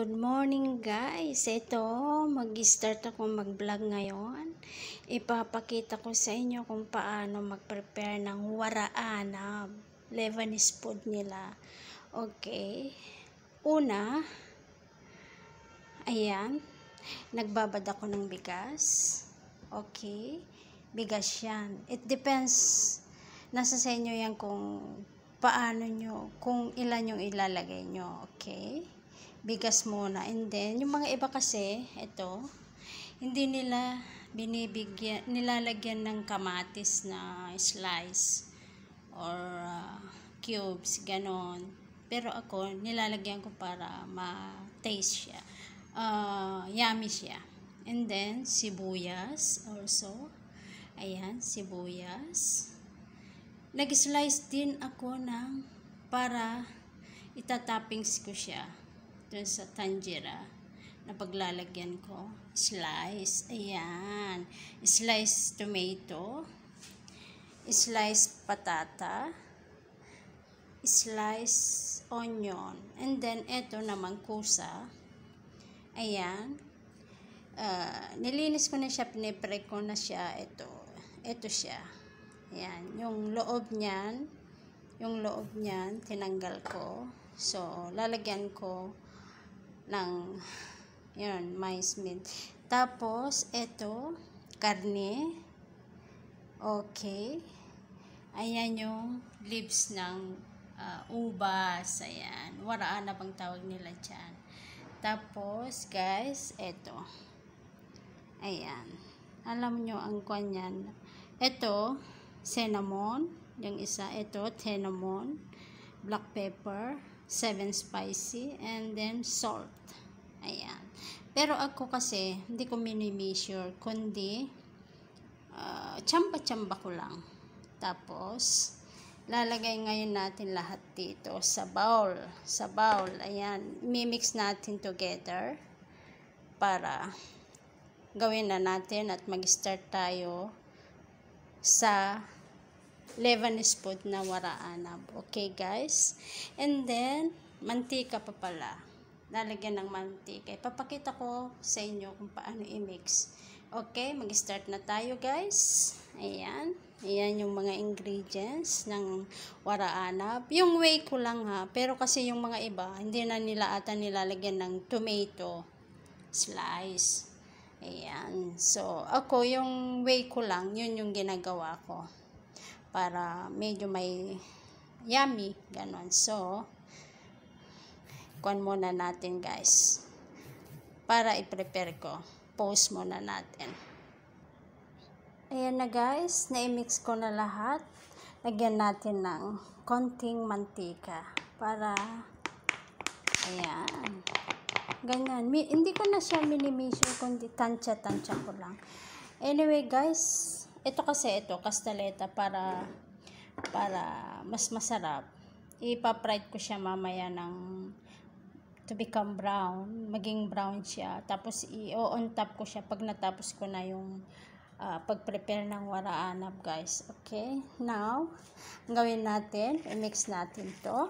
Good morning guys. Ito, mag-start ako mag-vlog ngayon. Ipapakita ko sa inyo kung paano mag-prepare ng waraanab. Lebanese food nila. Okay. Una, ayan, nagbabad ako ng bigas. Okay. Bigas yan. It depends. Nasa sa inyo yan kung paano nyo, kung ilan yung ilalagay nyo. Okay. Bigas muna, and then yung mga iba kasi ito hindi nila binibigyan, nilalagyan ng kamatis na slice or cubes, ganon, pero ako nilalagyan ko para ma-taste siya, yummy siya. And then sibuyas also, ayan, sibuyas. Nag-slice din ako ng para itatoppings ko siya dun sa tangira na paglalagyan ko. Slice, ayan, slice tomato, slice patata, slice onion, and then eto naman kusa. Ayan, nilinis ko na siya, pinipre ko na siya. Ito siya, ayan, yung loob niyan tinanggal ko. So lalagyan ko ng yun, minced meat. Tapos ito, karne. Okay, ayan yung leaves ng ubas. Ayan, waraanab ang tawag nila dyan. Tapos guys, ito, ayan, alam nyo ang kanyan. Ito cinnamon, yung isa, ito cinnamon, black pepper, 7 spicy, and then salt. Ayan. Pero ako kasi hindi ko mini-measure, kundi tsamba-tsamba ko lang. Tapos lalagay ngayon natin lahat dito sa bowl. Ayan, mimix natin together para gawin na natin at mag-start tayo sa Lebanese food na waraanab. Okay guys, and then mantika pa pala, lalagyan ng mantika. Ipapakita ko sa inyo kung paano i-mix. Okay, mag-start na tayo guys. Ayan, yung mga ingredients ng waraanab. Yung way ko lang ha, pero kasi yung mga iba hindi na nila ata nilalagyan ng tomato slice. Ayan, so ako yung way ko lang, yun yung ginagawa ko para medyo may yummy, ganon. So kuhan muna natin guys para i-prepare ko. Pause muna natin. Ayan na guys, na-mix ko na lahat. Lagyan natin ng konting mantika para ayan, ganyan. Hindi ko na siya mini-measure, kundi tansya-tansya ko lang. Anyway guys, ito kasi kastaleta para mas masarap. Ipa-fried ko siya mamaya to become brown, maging brown siya. Tapos i-on top ko siya pag natapos ko na yung pag-prepare ng waraanab guys. Okay, now gawin natin, i-mix natin to.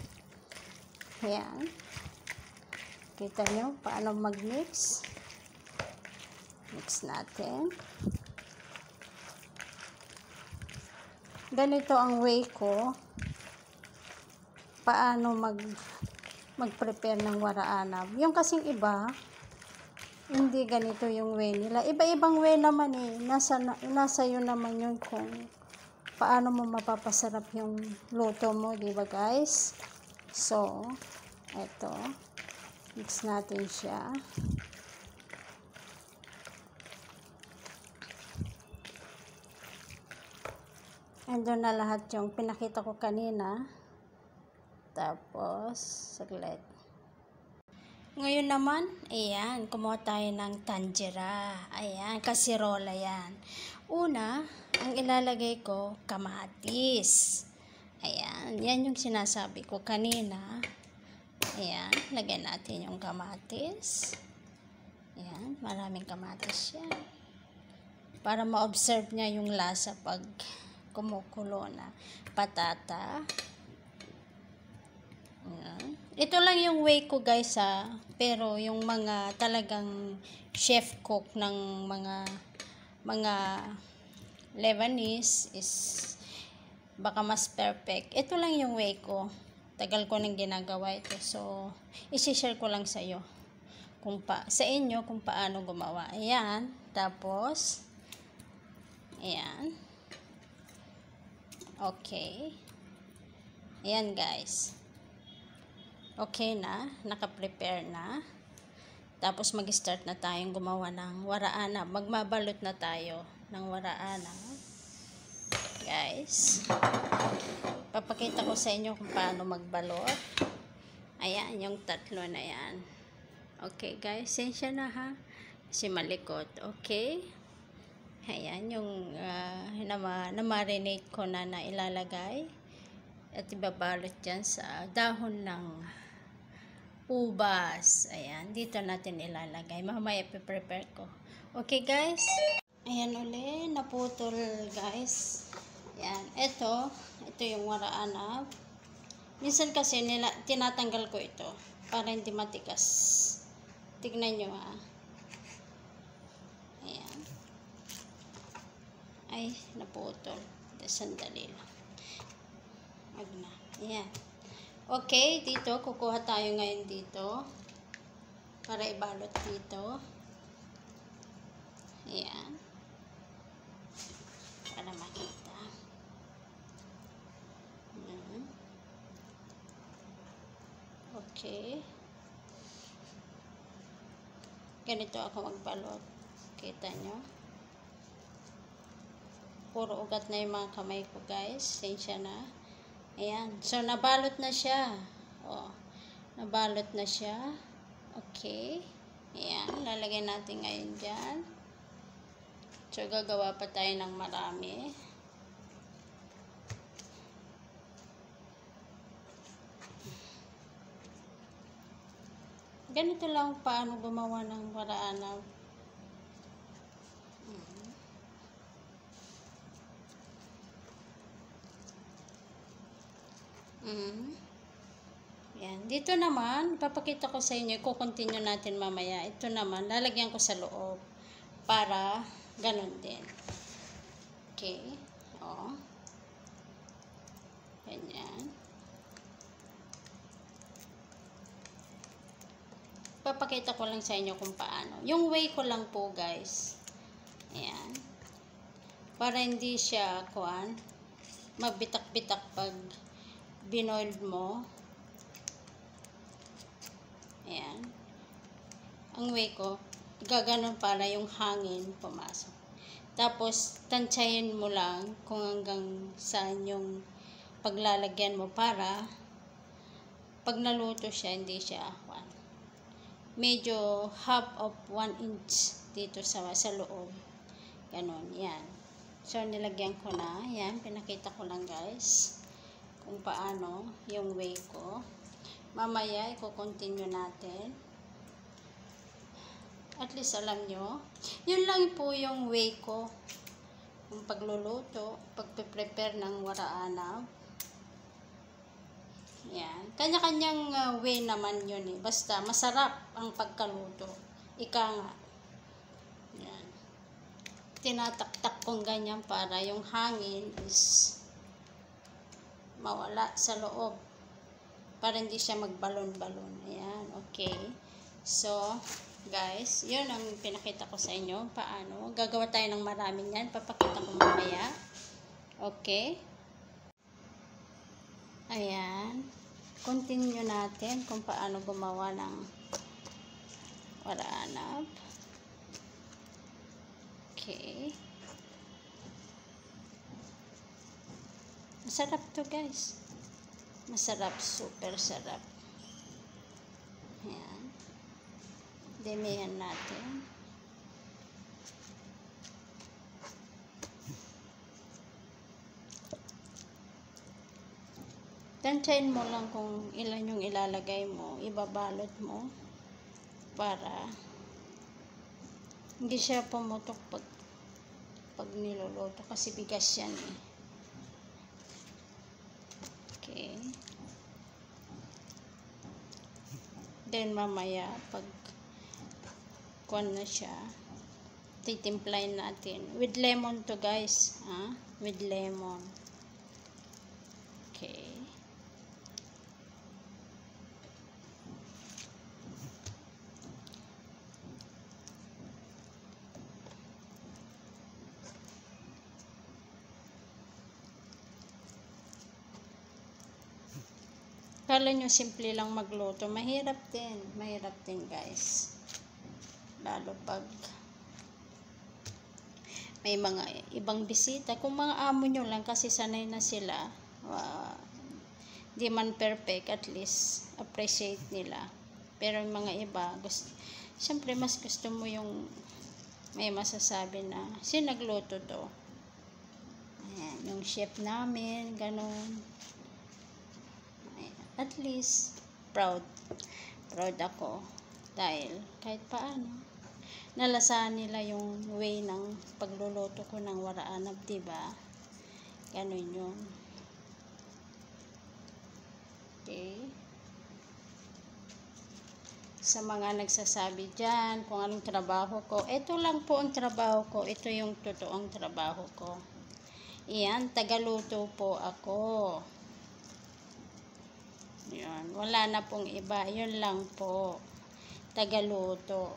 Ayan, kita nyo paano mag-mix. Mix natin. Ganito ang way ko paano mag-prepare ng waraanab. Yung kasing iba, hindi ganito yung way nila. Iba-ibang way naman eh. Nasa yun naman yun kung paano mo mapapasarap yung luto mo, di ba guys? So, eto, mix natin siya. Andun na lahat yung pinakita ko kanina. Tapos, saglit. Ngayon naman, ayan, kumuha tayo ng tangira. Ayan, kasirola yan. Una, ang ilalagay ko, kamatis. Ayan, yan yung sinasabi ko kanina. Ayan, lagyan natin yung kamatis. Ayan, maraming kamatis yan. Para ma-observe niya yung lasa pag kumukulo na. Patata. Ayan. Ito lang yung way ko guys pero yung mga talagang chef cook ng mga Lebanese is baka mas perfect. Ito lang yung way ko. Tagal ko nang ginagawa ito. So, i-share ko lang sa iyo sa inyo kung paano gumawa. Ayan. Tapos, ayan. Okay. Ayan guys. Okay na. Naka-prepare na. Tapos, mag-start na tayong gumawa ng waraana. Magmabalot na tayo ng waraana. Guys. Papakita ko sa inyo kung paano magbalot. Ayan, yung tatlo na yan. Okay, guys. Sensya na ha. Kasi malikot. Okay. Ayan, yung na-marinate ko na ilalagay. At ibabalot dyan sa dahon ng ubas. Ayan, dito natin ilalagay. Mamaya prepare ko. Okay, guys. Ayan uli, naputol, guys. Ayan, ito yung waraana. Minsan kasi tinatanggal ko ito para hindi matigas. Tignan nyo ha. Ayan. Ay, naputol. Sandali lang. Wag na. Ayan. Okay, dito, kukuha tayo ngayon dito. Para ibalot dito. Ayan. Para makita. Okay. Ganito ako magbalot. Kita nyo? Puro ugat na yung mga kamay ko, guys. Sensya na. Ayan. So, nabalot na siya. Oh, nabalot na siya. Okay. Ayan. Lalagay natin ngayon dyan. So, gagawa pa tayo ng marami. Ganito lang paano gumawa ng waraana. Yan. Dito naman, papakita ko sa inyo, i-continue natin mamaya. Ito naman, lalagyan ko sa loob para ganun din. Okay. O. Ganyan. Papakita ko lang sa inyo kung paano. Yung way ko lang po, guys. Ayan. Para hindi siya, mabitak-bitak pag binoiled mo. Ayan. Ang way ko, gaganon para yung hangin pumasok. Tapos, tansyahin mo lang kung hanggang saan yung paglalagyan mo para pag naluto siya, hindi siya medyo half of 1 inch dito sa loob. Ganon, yan. So, nilagyan ko na. Yan, pinakita ko lang guys kung paano yung way ko. Mamaya, i-continue natin. At least alam nyo, yun lang po yung way ko. Yung pagluluto, pagpe-prepare ng waraana. Yan. Kanya-kanyang way naman yun eh. Basta masarap ang pagkaluto. Ika nga. Yan. Tinataktak kong ganyan para yung hangin is mawala sa loob. Para hindi siya magbalon-balon. Ayan. Okay. So, guys, yun ang pinakita ko sa inyo. Paano? Gagawa tayo ng maraming yan. Papakita ko mamaya. Okay. Ayan. Continue natin kung paano gumawa ng waraana. Okay. Masarap to guys. Masarap. Super sarap. Ayan. Demihan natin. Tansyahin mo lang kung ilan yung ilalagay mo, ibabalot mo para hindi siya pumutok pag niluluto kasi bigas yan eh. Okay. Then mamaya pag kuwan na siya, titimplahin natin with lemon to guys, with lemon. Okay. Kala nyo simple lang magluto, mahirap din guys, lalo pag may mga ibang bisita. Kung mga amo nyo lang kasi sanay na sila, di man perfect, at least appreciate nila. Pero yung mga iba, syempre mas gusto mo yung may masasabi na sinagluto to. Ayan, yung chef namin, ganun. At least proud ako dahil kahit paano nalasahan nila yung way ng pagluluto ko ng waraanab, diba? Ganun yun. Okay. Sa mga nagsasabi dyan kung anong trabaho ko, ito lang po ang trabaho ko, ito yung totoong trabaho ko. Iyan, tagaluto po ako. Yan, wala na pong iba, yun lang po, tagaluto.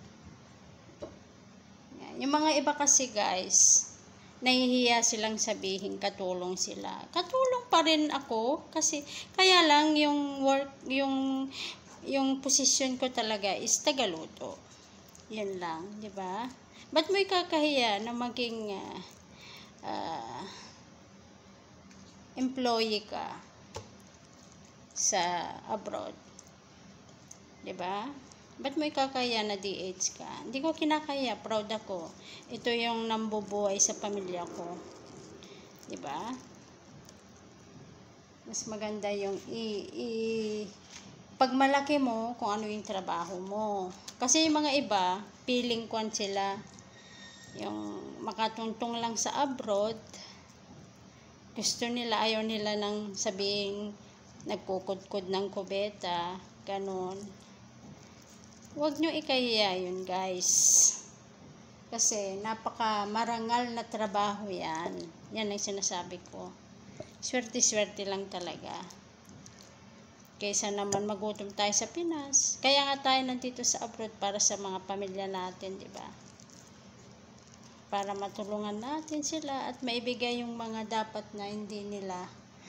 Yan. Yung mga iba kasi guys, nahihiya silang sabihin katulong sila. Katulong pa rin ako kasi kaya lang yung work, yung position ko talaga is tagaluto. Yun lang, di ba? Ba't mo ikakahiya na maging employee ka sa abroad? 'Di ba? Ba't mo ikakaya na DH ka? Hindi ko kinakaya, proud ako. Ito yung nambubuhay sa pamilya ko. 'Di ba? Mas maganda yung pag malaki mo kung ano yung trabaho mo. Kasi yung mga iba, feeling kwan sila, yung makatuntong lang sa abroad, gusto nila, ayaw nila nang sabihin nagkukudkod ng kubeta, ganun. Huwag nyo ikahiya yun guys. Kasi napaka marangal na trabaho yan. Yan ang sinasabi ko. Swerte-swerte lang talaga. Kaysa naman magutom tayo sa Pinas. Kaya nga tayo nandito sa abroad para sa mga pamilya natin, di ba? Para matulungan natin sila at maibigay yung mga dapat na hindi nila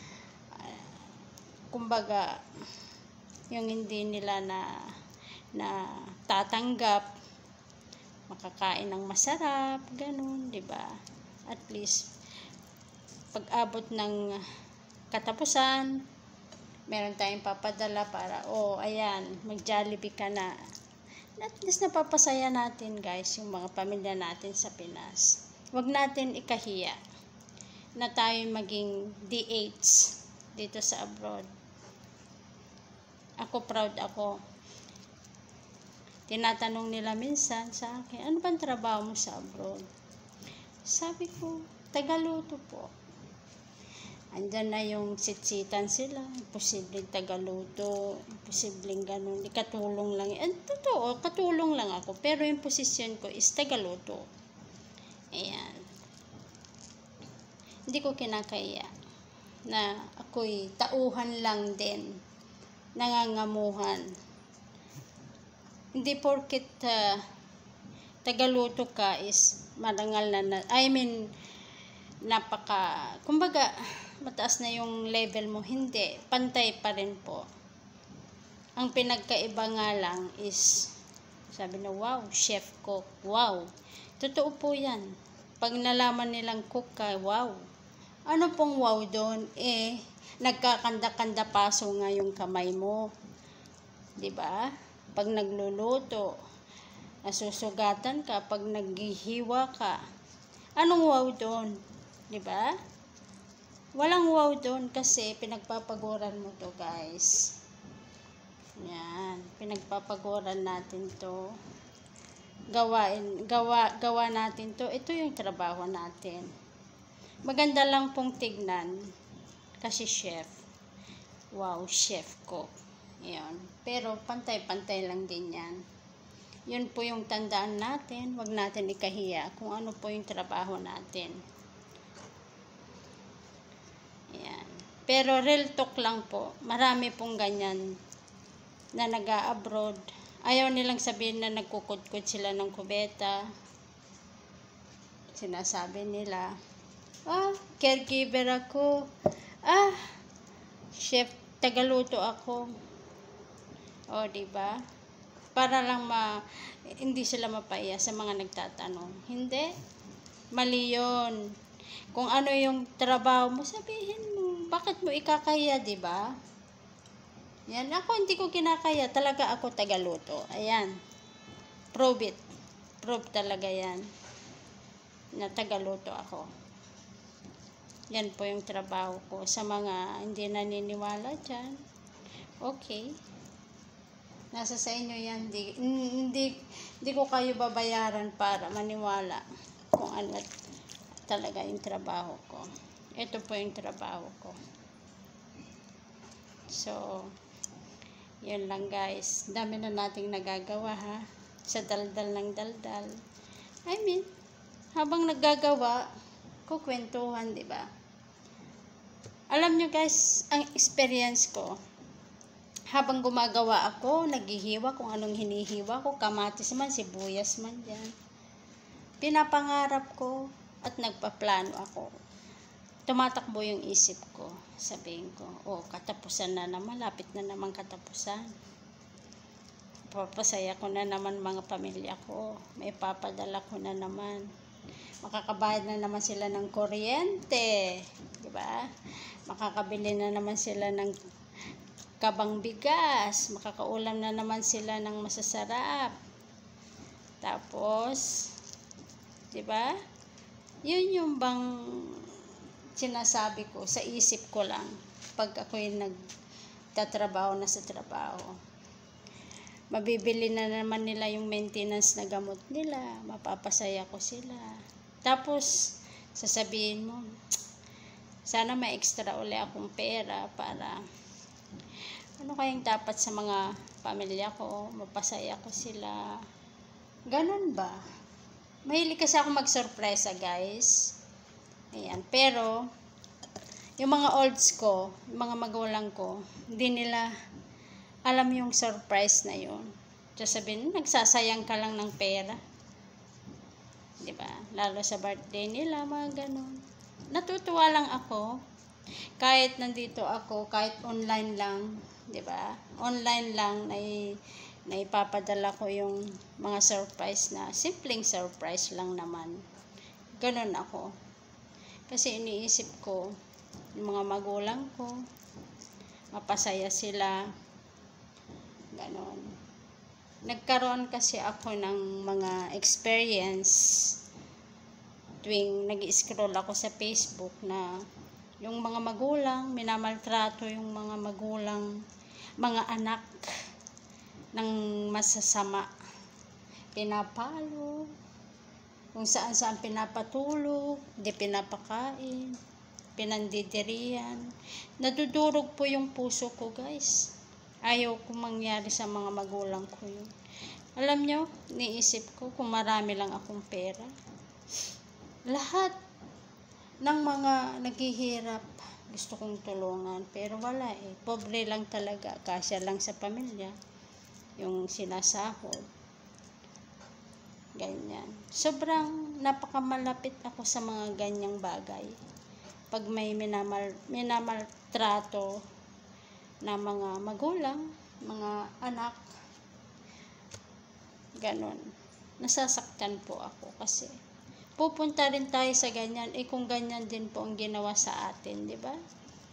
kumbaga, yung hindi nila na tatanggap, makakain ng masarap, ganun, di ba? At least, pag-abot ng katapusan, meron tayong papadala para, ayan, mag-Jollibee ka na. At least napapasaya natin, guys, yung mga pamilya natin sa Pinas. Huwag natin ikahiya na tayo maging DH dito sa abroad. Ako, proud ako. Tinatanong nila minsan sa akin, ano bang trabaho mo sa abroad? Sabi ko, tagaluto po. Andyan na yung sitsitan sila, imposibleng tagaluto, imposibleng ganun, katulong lang. Totoo, katulong lang ako, pero yung posisyon ko is tagaluto. Ayan. Hindi ko kinakaya na ako'y tauhan lang din, nangangamuhan. Hindi porket tagaluto ka is marangal na, kumbaga, mataas na yung level mo. Hindi, pantay pa rin po. Ang pinagkaiba nga lang is, sabi na, wow, chef cook, wow. Totoo po yan. Pag nalaman nilang cook ka, wow. Ano pong wow doon? Nagkakanda-kanda paso nga yung kamay mo. 'Di ba? Pag nagluluto, nasusugatan ka, pag naghihiwa ka. Anong wow doon? 'Di ba? Walang wow doon kasi pinagpapaguran mo to, guys. Yan, pinagpapaguran natin to. Gawa natin to. Ito yung trabaho natin. Maganda lang pong tignan kasi chef. Wow, chef cook. Yun. Pero pantay-pantay lang din yan. Yun po yung tandaan natin. Huwag natin ikahiya kung ano po yung trabaho natin. Ayan. Pero real talk lang po. Marami pong ganyan na nag-a-abroad. Ayaw nilang sabihin na nagkukudkod sila ng kubeta. Sinasabi nila, caregiver ako. Chef, tagaluto ako. O, diba? Para lang hindi sila mapaiya sa mga nagtatanong. Hindi. Mali yun. Kung ano yung trabaho mo, sabihin mo. Bakit mo ikakaya, diba? Yan. Ako hindi ko kinakaya. Talaga ako tagaluto. Ayan. Prove it. Prove talaga yan. Na tagaluto ako. Yan po yung trabaho ko. Sa mga hindi naniniwala dyan. Okay. Nasa sa inyo yan. Hindi ko kayo babayaran para maniwala kung ano talaga yung trabaho ko. Ito po yung trabaho ko. So, yun lang guys. Dami na nating nagagawa ha. Sa daldal ng daldal. I mean, habang naggagawa, kukwentuhan, diba? Alam nyo guys, ang experience ko, habang gumagawa ako, naghihiwa kung anong hinihiwa ko, kamatis man, sibuyas man yan. Pinapangarap ko at nagpaplano ako. Tumatakbo yung isip ko. Sabihin ko, katapusan na naman, malapit na naman katapusan. Papasaya ko na naman mga pamilya ko. May papadala ko na naman. Makakabayad na naman sila ng kuryente. Diba? Makakabili na naman sila ng kabang bigas. Makakaulam na naman sila ng masasarap. Tapos, diba? Yun yung bang sinasabi ko sa isip ko lang pag ako'y nagtatrabaho na sa trabaho. Mabibili na naman nila yung maintenance na gamot nila. Mapapasaya ko sila. Tapos, sasabihin mo, sana may extra uli akong pera para ano kayang dapat sa mga pamilya ko, mapasaya ko sila. Ganun ba? Mahilig kasi ako mag-surpresa, guys. Ayan. Pero, yung mga olds ko, yung mga magulang ko, hindi nila alam yung surprise na yun. Sasabihin, nagsasayang ka lang ng pera. Diba? Lalo sa birthday nila, mga ganun. Natutuwa lang ako. Kahit nandito ako, kahit online lang, diba? Online lang, naipapadala ko yung mga surprise na, simpleng surprise lang naman. Ganun ako. Kasi iniisip ko, yung mga magulang ko, mapasaya sila. Ganon. Nagkaroon kasi ako ng mga experience tuwing nag-scroll ako sa Facebook na yung mga magulang, minamaltrato yung mga magulang, mga anak ng masasama. Pinapalo, kung saan-saan pinapatulog, di pinapakain, pinandidirian. Nadudurog po yung puso ko, guys. Ayaw ko mangyari sa mga magulang ko yun. Alam nyo, niisip ko kung marami lang akong pera. Lahat ng mga naghihirap, gusto kong tulungan. Pero wala eh. Pobre lang talaga. Kasya lang sa pamilya. Yung sinasahod. Ganyan. Sobrang napakamalapit ako sa mga ganyang bagay. Pag may minamaltrato na mga magulang, mga anak, ganon. Nasasaktan po ako kasi pupunta rin tayo sa ganyan. Kung ganyan din po ang ginawa sa atin, di ba?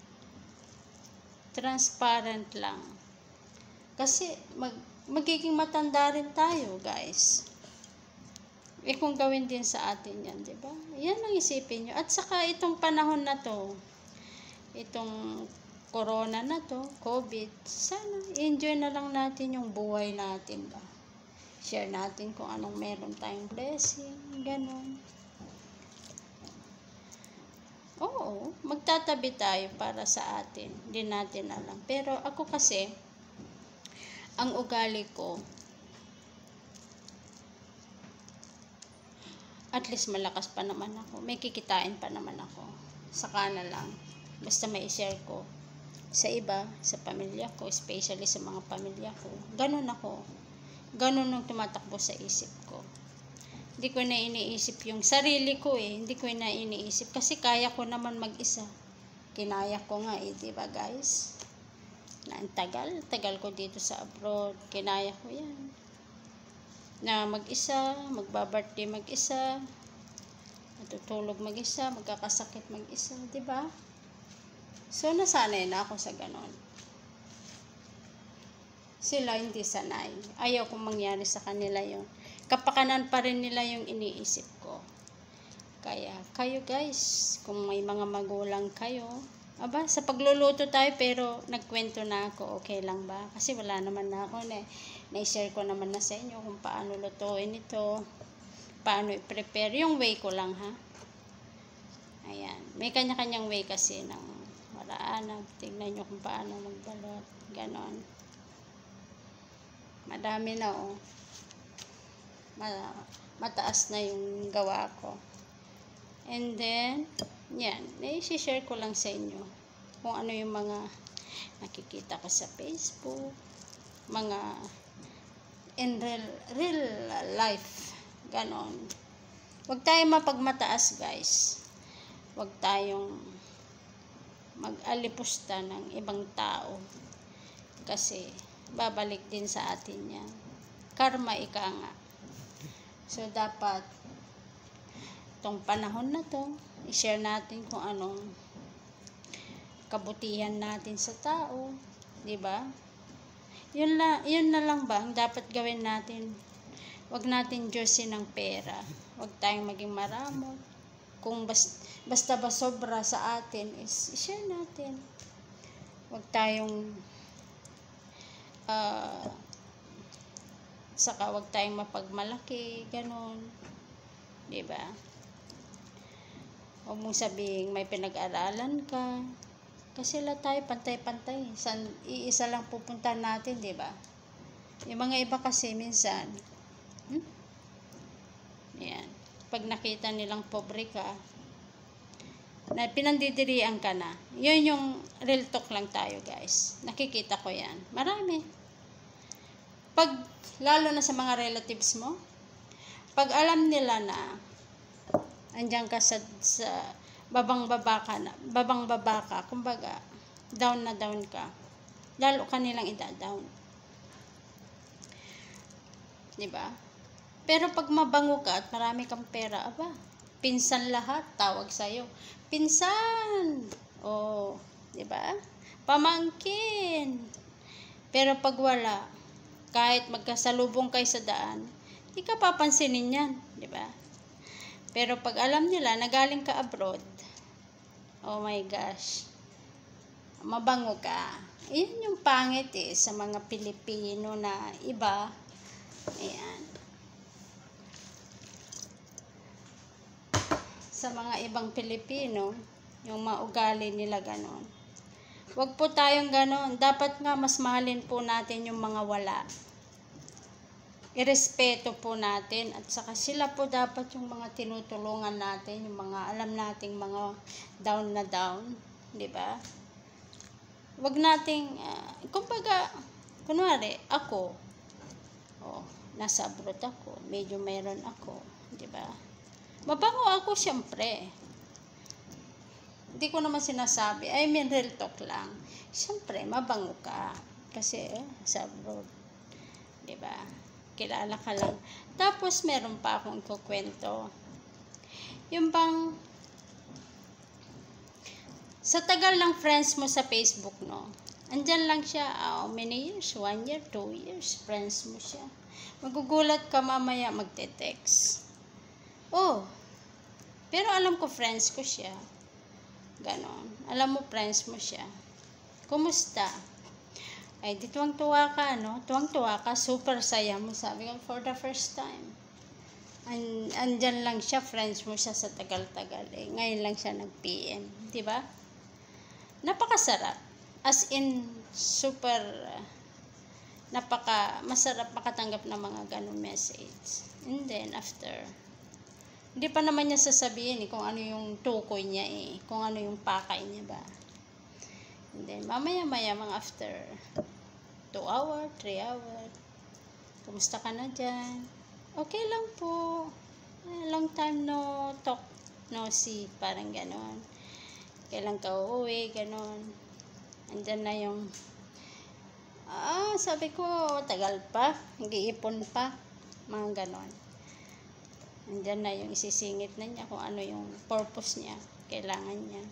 Transparent lang. Kasi magiging matanda rin tayo, guys. Kung gawin din sa atin yan, di ba? Yan ang isipin nyo. At saka itong panahon na to, itong corona na to, COVID, sana enjoy na lang natin yung buhay natin ba? Share natin kung anong meron tayong blessing, ganon. Oo, magtatabi tayo para sa atin. Hindi natin alam. Pero ako kasi, ang ugali ko, at least malakas pa naman ako. May kikitain pa naman ako. Saka na lang. Basta may share ko sa iba, sa pamilya ko, especially sa mga pamilya ko. Ganun ako. Ganun ang tumatakbo sa isip ko. Hindi ko na iniisip yung sarili ko Hindi ko na iniisip. Kasi kaya ko naman mag-isa. Kinaya ko nga diba guys? Na ang tagal ko dito sa abroad. Kinaya ko yan. Na mag-isa, magbabirthday mag-isa, matutulog mag-isa, magkakasakit mag-isa, di ba? So, nasanay na ako sa ganon. Sila hindi sanay. Ayaw kong mangyari sa kanila yun. Kapakanan pa rin nila yung iniisip ko. Kaya, kayo guys, kung may mga magulang kayo, sa pagluluto tayo pero nagkwento na ako, okay lang ba? Kasi wala naman na ako na-share ko naman na sa inyo kung paano lutuin ito, paano i-prepare, yung way ko lang ha. Ayan, may kanya-kanyang way kasi ng maraan. Tingnan nyo kung paano magbalot, ganon. Madami na mataas na yung gawa ko. And then, yan, i-share ko lang sa inyo kung ano yung mga nakikita ko sa Facebook, mga in real life, ganon. Huwag tayong mapagmataas guys. Huwag tayong mag-alipusta ng ibang tao kasi babalik din sa atin yan. Karma ika nga. So dapat itong panahon na to, i-share natin kung anong kabutihan natin sa tao, di ba? Yun na lang ba ang dapat gawin natin? Huwag natin Diyosin ng pera. Huwag tayong maging maramot. Kung basta ba sobra sa atin, i-share natin. Huwag tayong saka huwag tayong mapagmalaki, ganon. Di ba? Huwag mong sabihin may pinag-aralan ka. Kasi lahat tayo pantay-pantay. Iisa lang pupunta natin, di ba? Yung mga iba kasi minsan, yan. Pag nakita nilang pobre ka, na pinandidirian ka na, yun yung real talk lang tayo guys. Nakikita ko yan. Marami. Lalo na sa mga relatives mo, pag alam nila na andyan ka sa babang-baba ka, kumbaga, down na down ka, lalo ka nilang ida-down. Diba? Pero pag mabango ka at marami kang pera, pinsan lahat, tawag sa'yo. Pinsan! Diba? Pamangkin! Pero pag wala, kahit magkasalubong kayo sa daan, hindi ka papansinin yan. Diba? Pero pag alam nila na galing ka abroad, oh my gosh, mabango ka. Yan yung pangit sa mga Pilipino na iba. Ayan. Sa mga ibang Pilipino, yung maugali nila ganon. Huwag po tayong ganon. Dapat nga mas mahalin po natin yung mga wala. Irespeto po natin at saka sila po dapat yung mga tinutulungan natin, yung mga alam nating mga down na down, di ba? Wag nating kumbaga kunwari ako nasa abroad ako, medyo mayroon ako, di ba? Mabango ako syempre. Hindi ko naman sinasabi, I mean real talk lang. Syempre mabango ka kasi sa abroad, di ba? Kilala ka lang. Tapos, meron pa akong ikukwento. Yung bang, sa tagal ng friends mo sa Facebook, no? Andyan lang siya, how many years? 1 year, 2 years, friends mo siya. Magugulat ka mamaya, magte-text. Pero alam ko, friends ko siya. Ganon. Alam mo, friends mo siya. Kumusta? Ay, di tuwang-tuwa ka, no? Tuwang-tuwa ka, super saya mo. Sabi ko, for the first time. Andyan lang siya, friends mo siya sa tagal-tagal. Ngayon lang siya nag-PM. Diba? Napakasarap. As in, super masarap makatanggap ng mga ganong message. And then, after, hindi pa naman niya sasabihin kung ano yung tukoy niya kung ano yung pakay niya ba. And then, mamaya-maya, mga after 2 hours, 3 hours, kumusta ka na dyan? Okay lang po. Long time no talk, no see, parang ganon. Kailan ka uuwi, ganon. Andyan na yung, sabi ko, tagal pa, nag-iipon pa, mga ganon. Andyan na yung isisingit na niya kung ano yung purpose niya, kailangan niya.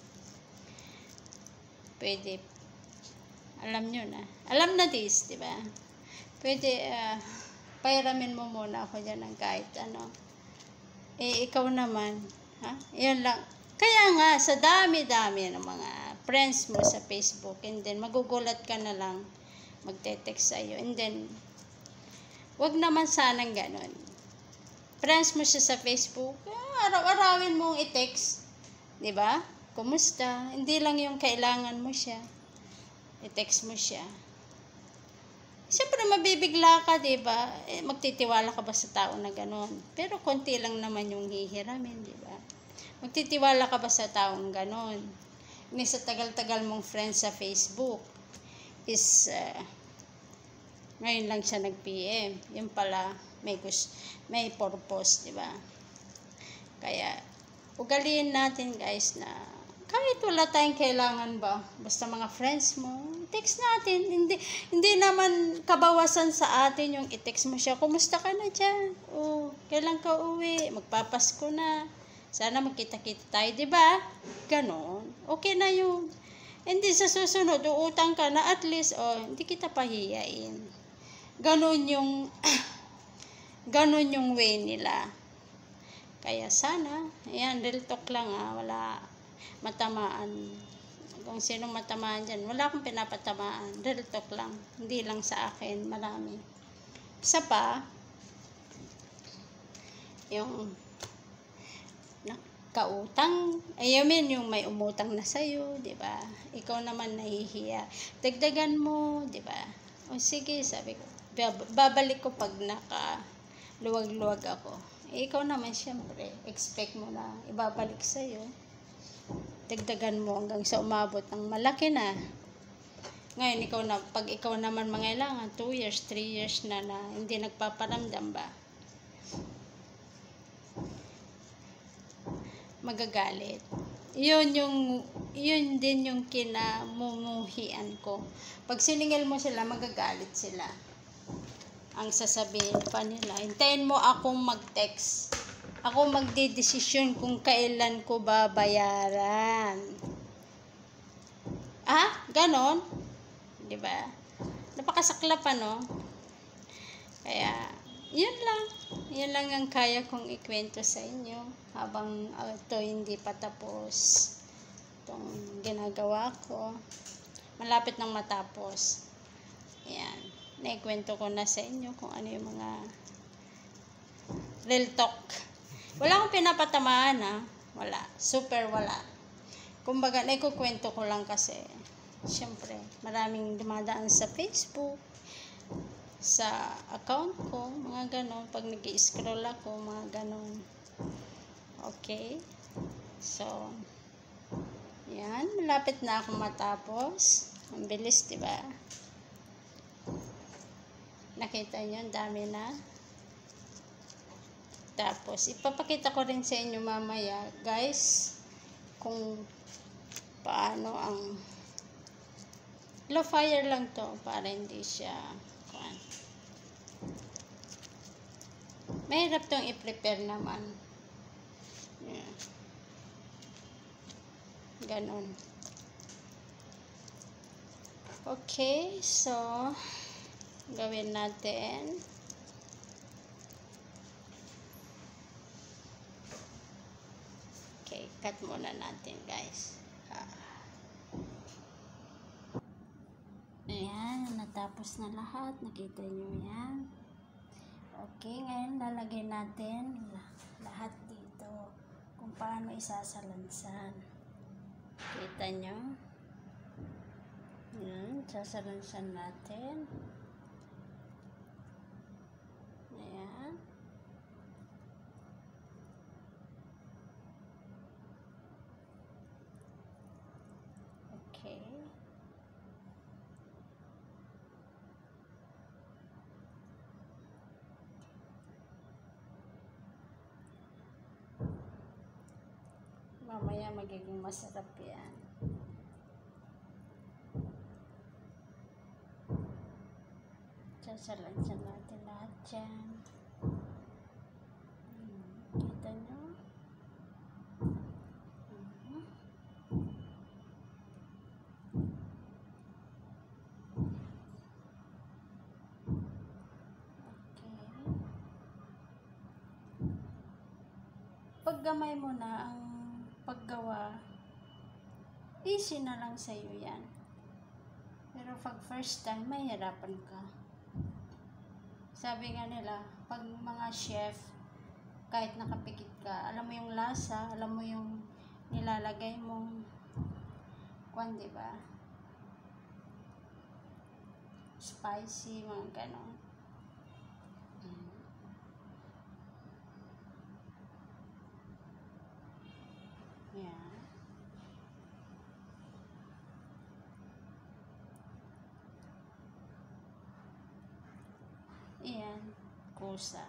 Pwede, alam na this, di ba? Pwede, pairamin mo muna ako dyan ng kahit ano. Ikaw naman, Yan lang. Kaya nga, sa dami-dami ng mga friends mo sa Facebook, and then magugulat ka na lang, magte-text sa'yo, and then, wag naman sanang ganon. Friends mo siya sa Facebook, araw-arawin mong i-text, di ba? Kumusta? Hindi lang yung kailangan mo siya. I-text mo siya. Siyempre, mabibigla ka, di ba? Magtitiwala ka ba sa tao na ganon? Pero konti lang naman yung hihiramin, di ba? Magtitiwala ka ba sa taong ganon? Hindi sa tagal-tagal mong friends sa Facebook is, ngayon lang siya nag-PM. Yun pala, may purpose, di ba? Kaya, ugaliin natin, guys, na kahit wala tayong kailangan ba, basta mga friends mo, text natin. Hindi naman kabawasan sa atin yung i-text mo siya, kumusta ka na dyan? Kailan ka uwi? Magpapasko na. Sana magkita-kita tayo, di ba? Ganon. Okay na yun. Hindi sa susunod, uutang ka na at least, hindi kita pahiyain. Ganon yung, ganon yung way nila. Kaya sana, ayan, real talk lang wala matamaan. Kung sino matamaan dyan, wala akong pinapatamaan. Real talk lang. Hindi lang sa akin, marami. Isa pa, yung kautang, yung may umutang na sa'yo, di ba? Ikaw naman nahihiya. Dagdagan mo, di ba? Sige, sabi ko, babalik ko pag nakaluwag-luwag ako. Ikaw naman, syempre, expect mo na ibabalik sa'yo. Dagdagan mo hanggang sa umabot ng malaki na. Ngayon, pag ikaw naman mangailangan, 2 years, 3 years na hindi nagpaparamdam ba? Magagalit. Yun din yung kinamumuhian ko. Pag siningil mo sila, magagalit sila. Ang sasabihin pa nila, hintayin mo akong mag-text. Ako magdedesisyon kung kailan ko babayaran. Ganon? Diba? Napakasaklap, Kaya, yun lang. Yun lang ang kaya kong ikwento sa inyo. Habang ito hindi pa tapos itong ginagawa ko. Malapit nang matapos. Ayan. Naikwento ko na sa inyo kung ano yung mga real talk. Wala akong pinapatamaan, Wala. Super wala. Kumbaga, naikukwento ko lang kasi, syempre, maraming dumadaan sa Facebook, sa account ko, mga ganon. Pag nag-i-scroll ako, mga ganon. Okay? So, yan. Malapit na akong matapos. Ang bilis, diba? Nakita nyo, ang dami na. Tapos, ipapakita ko rin sa inyo mamaya, guys, kung paano ang low fire lang to para hindi siya mahirap tong i-prepare naman. Yeah. Ganon. Okay, so gawin natin. Okay, cut muna natin, guys. Ayan, natapos na lahat. Nakita nyo yan. Okay, ngayon lalagay natin lahat dito kung paano isasalansan. Kita nyo? Yan, sasalansan natin. Mamaya magiging masarap yan. Sasalansan natin lahat dyan. Kita nyo? Paggamay mo na ang paggawa, easy na lang sa'yo yan. Pero pag first time, mahirapan ka. Sabi nga nila, pag mga chef, kahit nakapikit ka, alam mo yung lasa, alam mo yung nilalagay mong kwan, diba? Spicy, mga ganon. Yan. Ayan, kusa.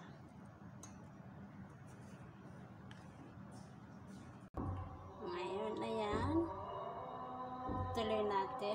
Ngayon, ayan. Tuloy natin.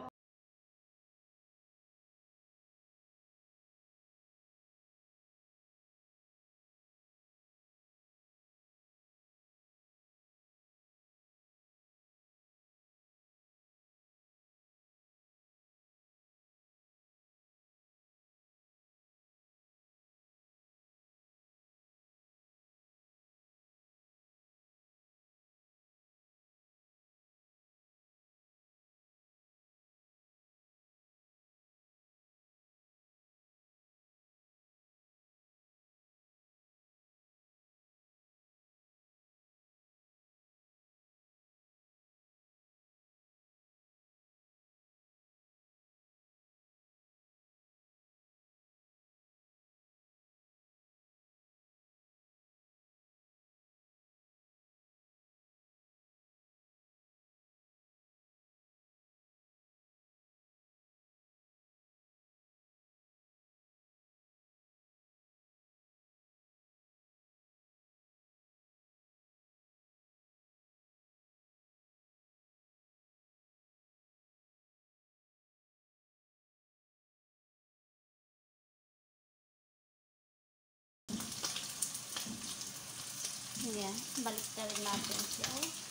Ayan, balik na rin natin siya.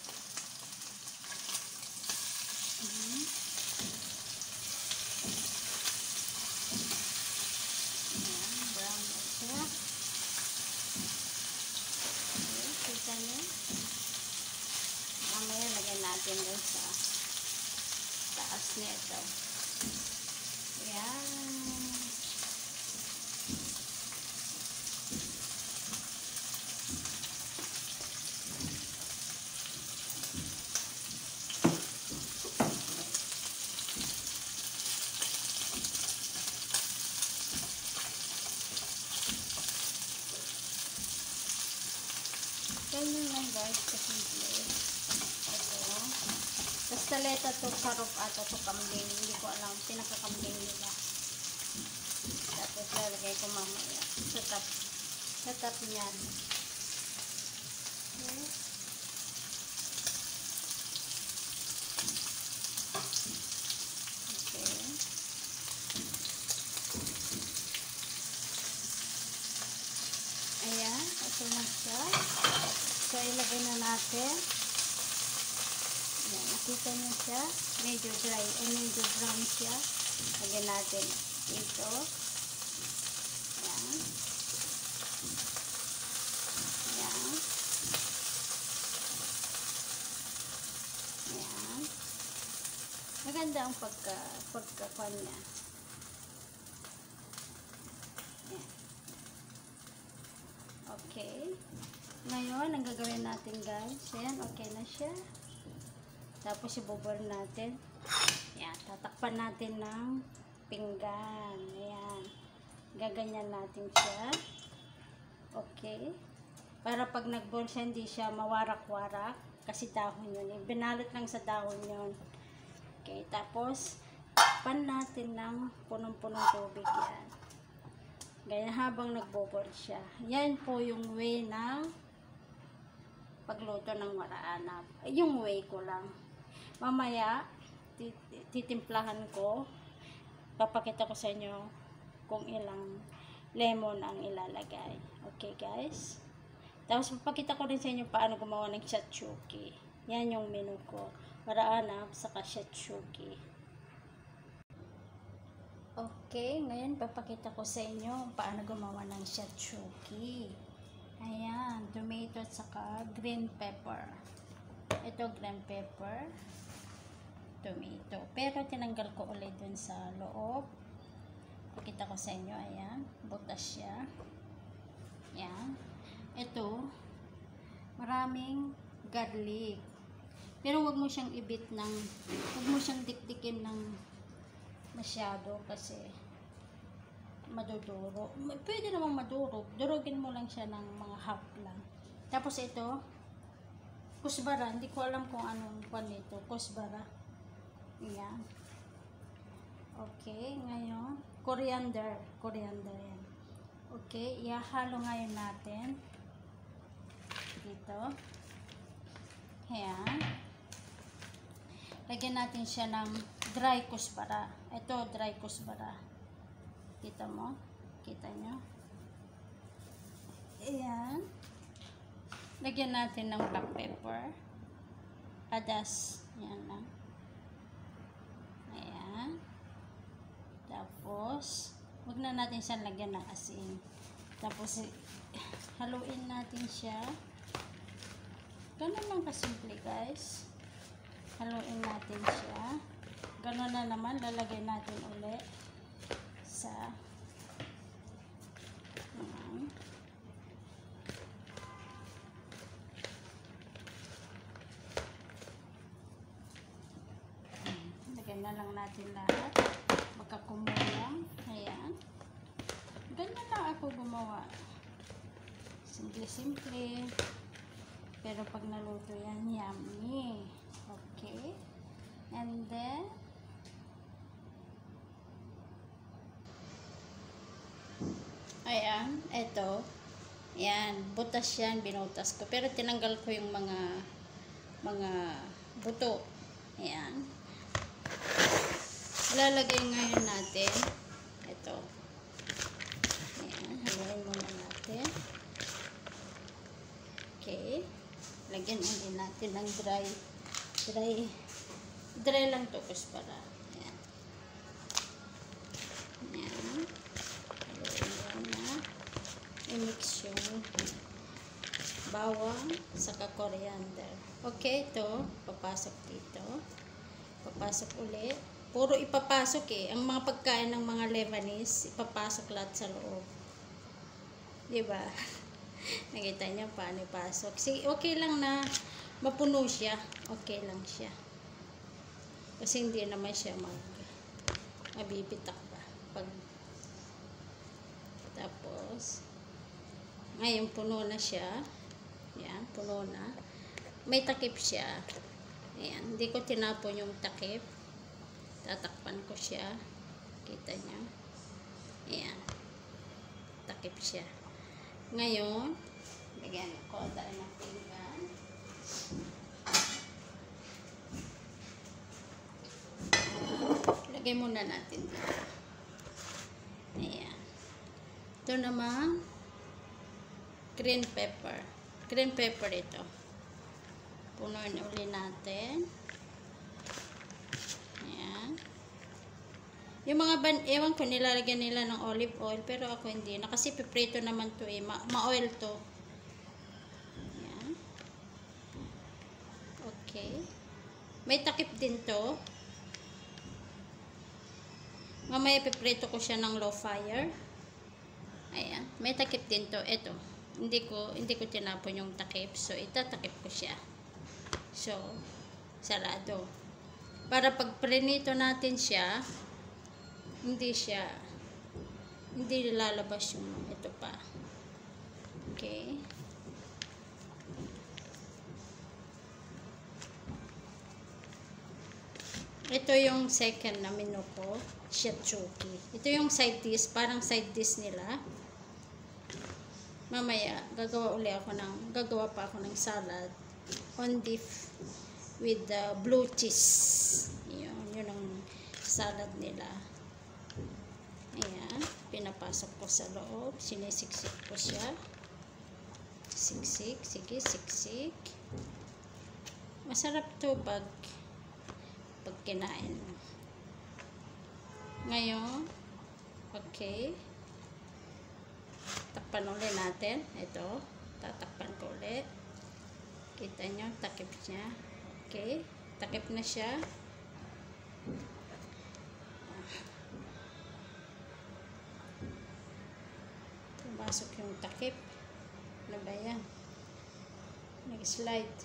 Ayan, brown na siya. Ayan, kita niyo. Mamaya lagyan natin doon sa taas nito. Ayan. Ganyan lang guys, kasimple. Ito. Kastaleta to sarap ato to kambing. Hindi ko alam, pinakakambing nila. Tapos lalagay ko mamaya sa top niyan. Okay. Okay. Ayan, ito na siya. So, ilagay na natin. Ayan, nakita niyo siya. Medyo dry, medyo brown siya. Lagyan natin ito. Ayan. Ayan. Ayan. Maganda ang pagkakuan niya. Ayan. Okay. Ngayon, ang gagawin natin guys, ayan, okay na siya. Tapos ibubur natin. Ayan, tatakpan natin ng pinggan. Ayan. Gaganyan natin siya. Okay. Para pag nag-boil siya, hindi siya mawarak-warak. Kasi dahon yun. Binalot lang sa dahon yun. Okay. Tapos, takpan natin ng punong-punong tubig yan. Gaya habang nagbo-boil siya. Yan po yung way ng pagluto ng waraanap. Yung way ko lang. Mamaya, titimplahan ko. Papakita ko sa inyo kung ilang lemon ang ilalagay. Okay guys? Tapos papakita ko rin sa inyo paano gumawa ng shakshuki. Yan yung menu ko. Waraanap saka shakshuki. Okay, ngayon papakita ko sa inyo paano gumawa ng shakshuki. Ayan, tomato at saka green pepper. Ito green pepper, tomato. Pero tinanggal ko ulit dun sa loob. Pakita ko sa inyo, ayan, butas siya. Ayan. Ito, maraming garlic. Pero wag mo siyang wag mo siyang dikdikin ng masyado kasi maduduro. Pwede namang madurog. Durugin mo lang siya ng mga half lang. Tapos ito, kusbara. Hindi ko alam kung anong kwan nito. Kusbara. Ayan. Okay, ngayon, coriander. Coriander yan. Okay, ihahalo ngayon natin. Dito. Ayan. Lagyan natin siya ng dry kusbara. Ito, dry kusbara. Kita mo? Kita nyo? Ayan. Lagyan natin ng black pepper. Adas. Ayan lang. Ayan. Tapos, huwag na natin siya lagyan ng asin. Tapos, haluin natin siya. Ganun lang kasimple guys. Haluin natin siya. Ganun na naman. Lalagay natin ulit sa lagyan na lang natin lahat. Baka kumulang. Ayan. Ganyan lang ako gumawa. Simple-simple. Pero pag naluto yan, yummy. Okay. And then, ayan, eto. Ayan, butas yan, binutas ko. Pero tinanggal ko yung mga buto. Ayan. Ilalagay ngayon natin. Ito. Ayan, haluin muna natin. Okay. Lagyan ulit natin ng dry lang to para. Ayan. Ayan. I-mix yung bawang saka coriander. Okay, ito papasok dito. Papasok ulit. Puro ipapasok eh. Ang mga pagkain ng mga Lebanese, ipapasok lahat sa loob. Diba? Nakita niyo paano ipasok. Okay lang na mapuno siya. Okay lang siya. Kasi hindi naman siya mabibitak ba. Tapos, ngayon puno na siya. Ayan, puno na. May takip siya. Ayan, hindi ko tinapon yung takip. Tatakpan ko siya. Kita niyo. Ayan. Takip siya. Ngayon, lagyan ko tayo ng pinggan. Lagay muna natin dito. Ayan. Ito naman, green pepper. Green pepper ito. Punuin ulit natin. Ayan. Yung mga ewan ko nilalagyan nila ng olive oil, pero ako hindi na kasi piprito naman to eh, ma-oil to. Ayan. Okay. May takip din to. Mamaya piprito ko siya ng low fire. Ayan, may takip din to. Ito. Hindi ko tinapon yung takip, so itatakip ko siya. So, sarado. Para pag prinito natin siya, hindi lalabas yung ito pa. Okay. Ito yung second na menu ko, shakshuki. Ito yung side dish, parang side dish nila. Mamaya, gagawa pa ako ng salad on beef with the blue cheese. Yun ang salad nila. Ayan, pinapasok ko sa loob, sinisiksik ko siya. Siksik, sige, siksik. Masarap to pag kinain. Ngayon, okay. Takpan ulit natin. Ito, tatakpan ko ulit. Kita nyo, takip niya. Okay, takip na siya. Pumasok yung takip. Ano ba yan? Nag-slide.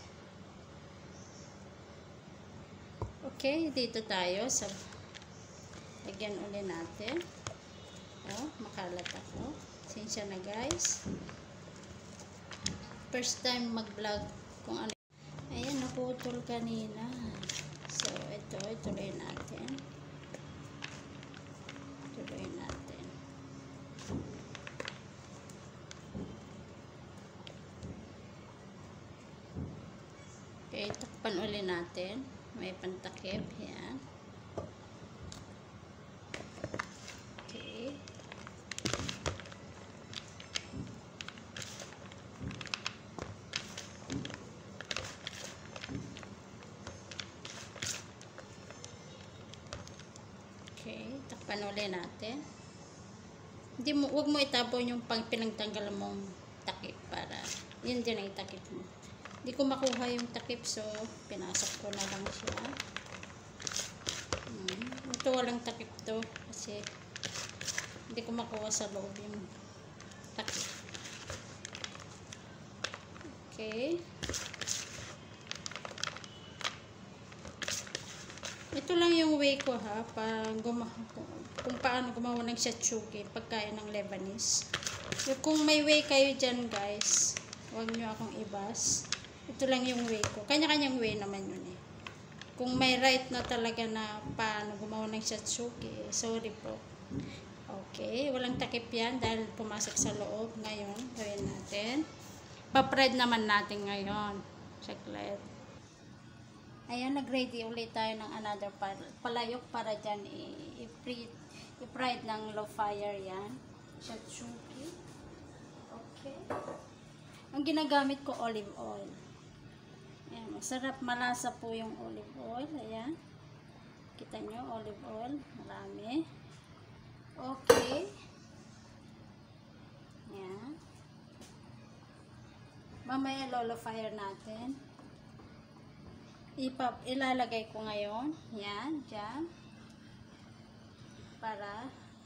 Okay, dito tayo sa lagyan ulit natin. Makalat ako. Sinsya na guys. First time mag-vlog kung ano. Ayan, naputol kanina. So, ito, ituloy natin. Tuloy natin. Okay, takpan ulit natin. May pantakip. Yan. Okay. Okay, takpan ulit natin. Huwag mo itapon yung pinagtanggal mong takip para yun din ang takip mo. Hindi ko makuha yung takip, so pinasok ko na lang siya. Ito walang takip to kasi hindi ko makuha sa loob yung takip. Okay. Ito lang yung way ko ha, kung paano gumawa ng shakshuki, pagkain ng Lebanese. So, kung may way kayo dyan guys, huwag nyo akong ibas. Ito lang yung way ko. Kanya-kanyang way naman yun eh. Kung may right na talaga na paano gumawa ng shakshuki, sorry po. Okay, walang takip yan dahil pumasok sa loob. Ngayon, gawin natin. Pa-fried naman natin ngayon. Chocolate. Ayan, nag-ready ulit tayo ng another palayok para dyan i-fried ng low fire yan. Shakshuki. Okay. Ang ginagamit ko, olive oil. Ayan, masarap, malasa po yung olive oil. Ayan. Kita nyo, olive oil. Marami. Okay. Ayan. Mamaya low fire natin. Ilalagay ko ngayon. Yan, dyan. Para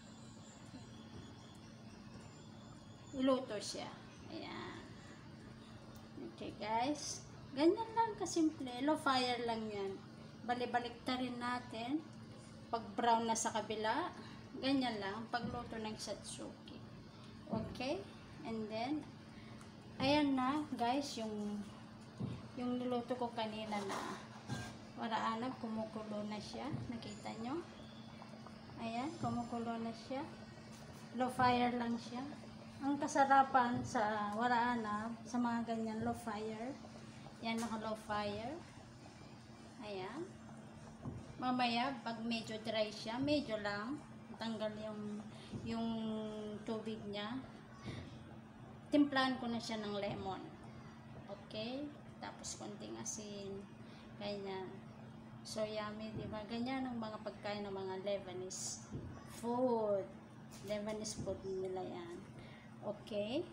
iluto siya. Ayan. Okay guys. Ganyan lang kasimple. Low fire lang yan. Bali-baliktarin natin. Pag brown na sa kabila. Ganyan lang. Pagluto ng shakshuki. Okay. And then, ayan na guys yung niluto ko kanina na waraanag, kumukulo na siya. Nakita nyo? Ayan, kumukulo na siya. Low fire lang siya. Ang kasarapan sa waraanag, sa mga ganyan low fire. Yan, naka low fire. Ayan. Mamaya, pag medyo dry siya, medyo lang, tanggal yung tubig niya. Timplahan ko na siya ng lemon. Okay? Tapos konting asin, ganyan. So yummy, diba? Ganyan ang mga pagkain ng mga Lebanese food. Lebanese food nila yan. Okay.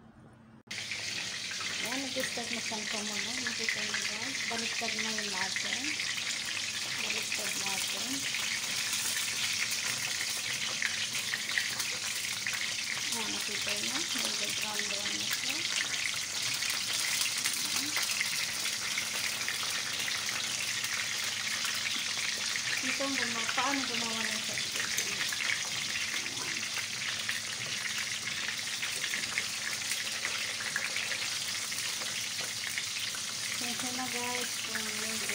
Yan, nag-start na siyang kumuno. Nakita nyo guys. Baliktad na yun natin. Baliktad natin. Yan, nakita nyo. Medyo brown na siya. Ito paano gumawa ng shakshuki. Kaya na guys, kung medyo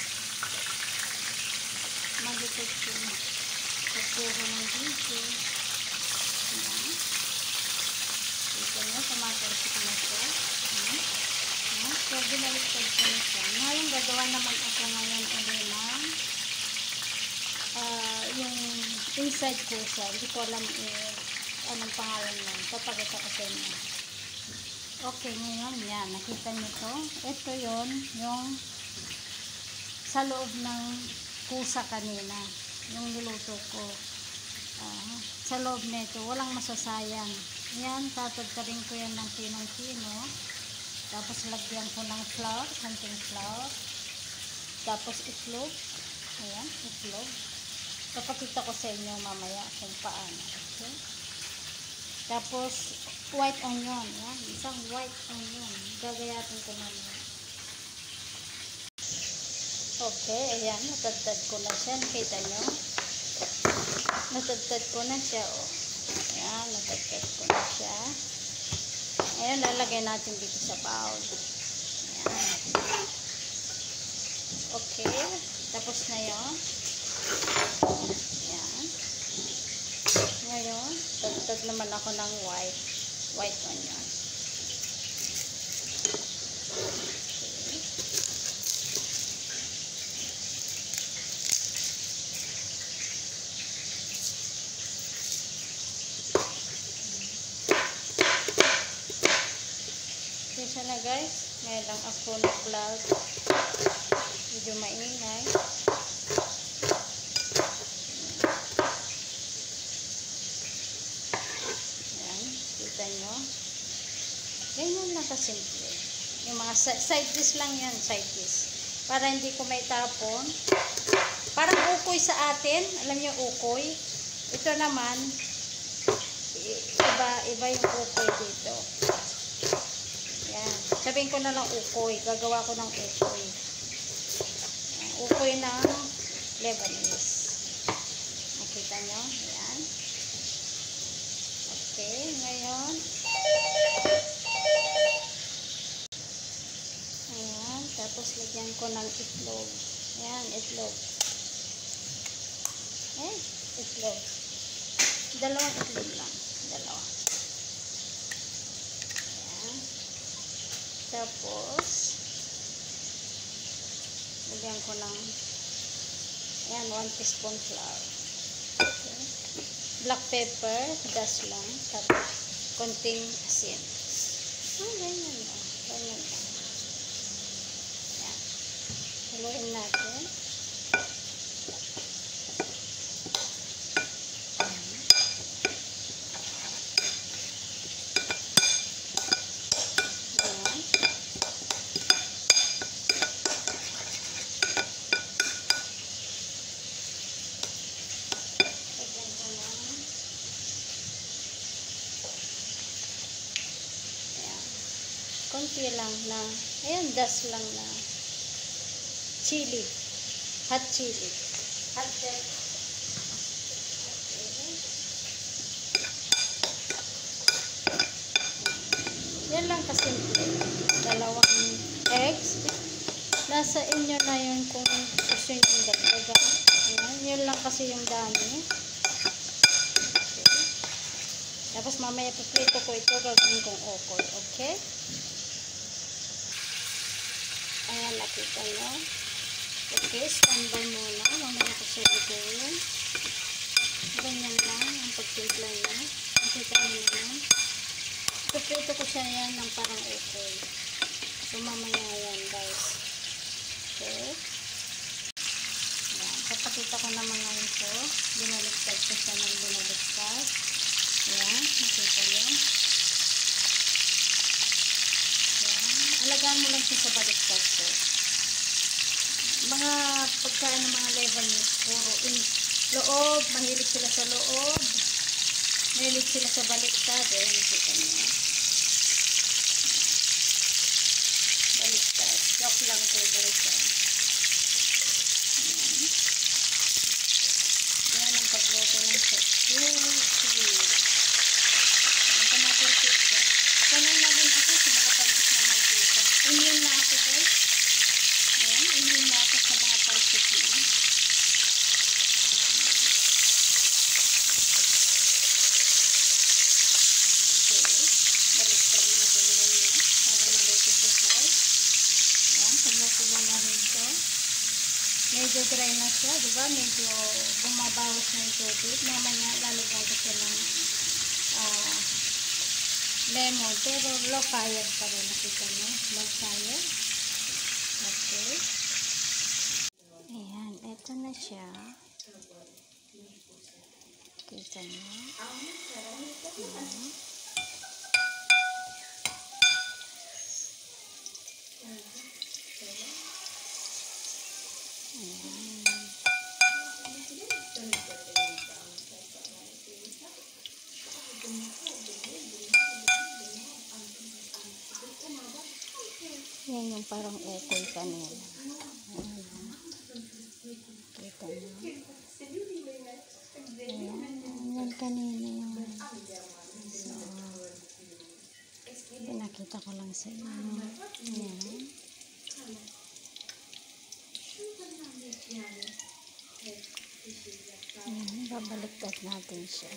mag-ikot yung pagkuha ng video. Ito nyo, mga pansip na siya. So, binaliktad ko na siya. Ngayon, gagawa naman ako ngayon ulit ng yung inside kusa. Hindi ko alam anong pangalan nun. Papakita ko sa inyo. Okay, ngayon, yan. Nakita nyo to. Ito yon yung sa loob ng kusa kanina. Yung niluto ko. Sa loob nito, walang masasayang. Yan, tatagtarin ko yan ng pinong-pino. Tapos lagyan ko ng flour, konting flour. Tapos itlog. Ayan, itlog. Papakita ko sa inyo mamaya kung paano. Okay? Tapos white onion. Yan, isang white onion. Gagayatin ko mamaya. Okay, ayan, natagtad ko na siya. Nakita nyo? Natagtad ko na siya. Oh. Ayan, natagtad ko na siya. Ayan, lalagay natin dito sa bowl. Ayan. Okay. Tapos na yun. Ayan. Ngayon, tagtag naman ako ng white onion. Isa na guys, ngayon lang ako nag-vlog, medyo maingay. Ayan, kita nyo. Ganyan lang kasimple. Yung mga side dish lang yan, side dish. Para hindi ko may tapon. Parang ukoy sa atin, alam nyo ukoy. Ito naman, iba yung ukoy dito. Yan. Sabihin ko na lang ukoy. Gagawa ko ng ukoy. Ukoy ng Lebanese. Nakita nyo? Yan. Okay. Ngayon. Ayan. Tapos lagyan ko ng itlog. Yan. Itlog. Itlog. Dalawang itlog lang. Dalawa. Tapos, lagyan ko ng, ayan, 1 teaspoon flour. Okay. Black pepper, dust lang. Tapos, konting asin. Ganyan lang. Ganyan lang. Ayan. Haluin natin. Konti lang na, ayan, dust lang na chili, hot chili, hot pepper. Yan lang kasimple. Dalawang eggs. Nasa inyo na yun kung gusto nyo yung dagdagan. Ayan, yun lang kasi yung dami. Okay. Tapos mamaya piprito ko ito, gagawin kong okoy. Okay? Ayan, nakita nyo. Okay, standby muna. Mamaya ko siya gagawin. Ganyan lang ang pagtimpla niya. Nakita nyo naman. Piprito ko siya yan ng parang okoy. So, mamaya yan, guys. Okay. Ayan. Papakita ko naman ngayon ito. Binaliktad ko siya ng binaliktad. Ayan. Nakita nyo. Alagaan mo lang siya sa baliktad ko. Mga pagkain ng mga Lebanese, puro loob, mahilig sila sa loob, mahilig sila sa baliktad. Nakita niyo. Baliktad. Joke lang po, baliktad. Ayan. Ayan ang pagluto ng sushi. Ito na po siya. Sanay na din ako sa mga pansip na maltita. Immune na ako guys. Ayan, immune na ako sa mga pansip na. Okay, balik-balik na Medyo dry na siya, di ba? Medyo bumabawas na yung tubig. Mamaya lalagyan ko siya ng lemon. Pero low fire pa rin. Nakita nyo? Low fire. Okay. Ayan. Ito na siya. Kita nyo? Ayan. Yan yung parang ukoy kanina. Kita nyo? Ayan. Yan kanina yung pinakita ko lang sa inyo. Ayan. Ayan. Babaliktad natin siya.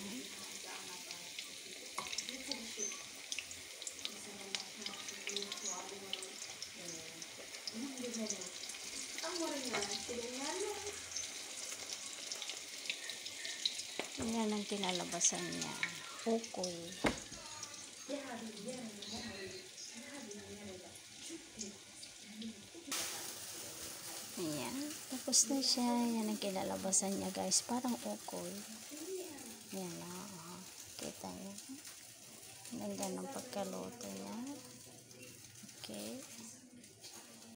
Yan ang kinalabasan niya. Ukoy. Ayan. Tapos na siya. Yan ang kinalabasan niya, guys. Parang ukoy. Yan. Kita niyo. Ganda ng pagkalo.